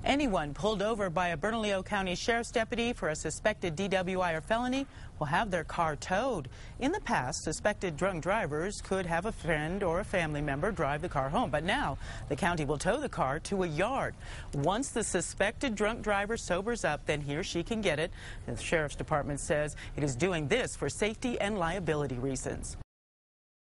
Anyone pulled over by a Bernalillo County Sheriff's deputy for a suspected DWI or felony will have their car towed. In the past, suspected drunk drivers could have a friend or a family member drive the car home, but now the county will tow the car to a yard. Once the suspected drunk driver sobers up, then he or she can get it. The Sheriff's Department says it is doing this for safety and liability reasons.